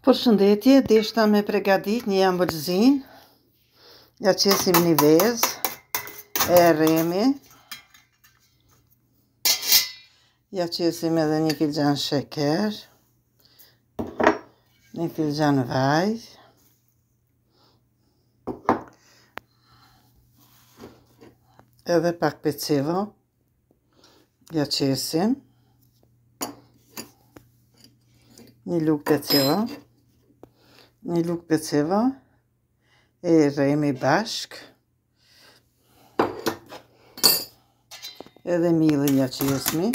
Përshëndetje, deshta me pregadit një ambëlzin. Ja qesim një vezë e rremi. Ja qesim edhe një filxhan sheker, një filxhan vaj, edhe pak pecivo. Ja qesim një lugë pecivo, e rremi bashk, edhe millin ja qesmi.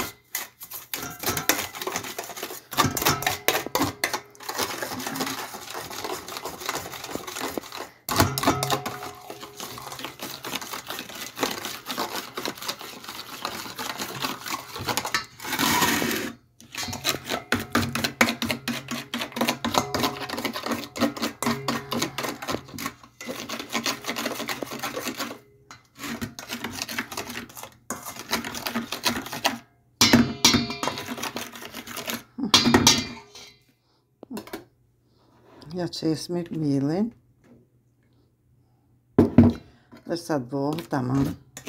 Ja qesmi millin, dërsa të bohë, tamam.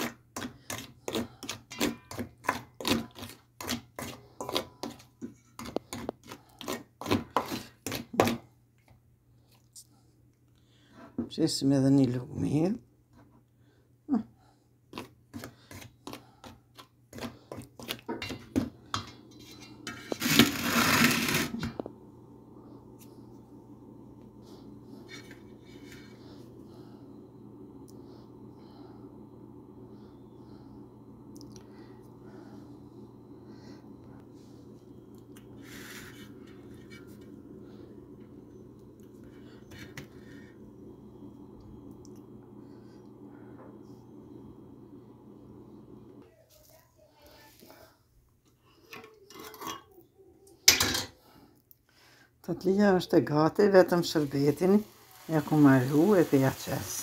Qesim edhe një lugë mill. Tatlia është e gati, vetëm shërbetin ja ku marru e të ja qes.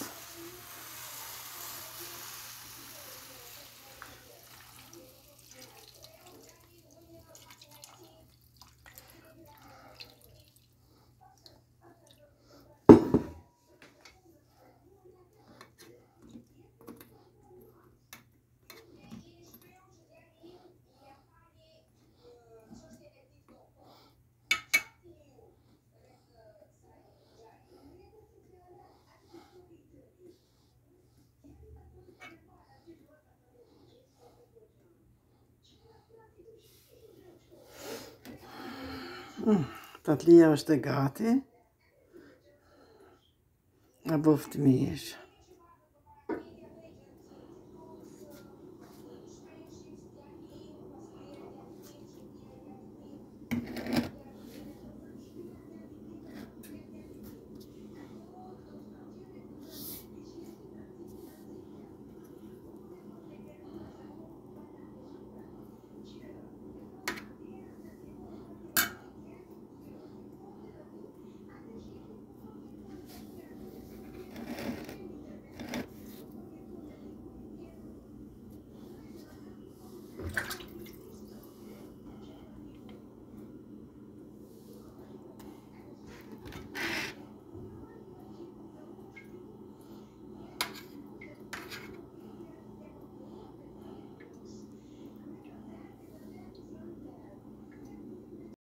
Tatlia është e gati. E boft mirë.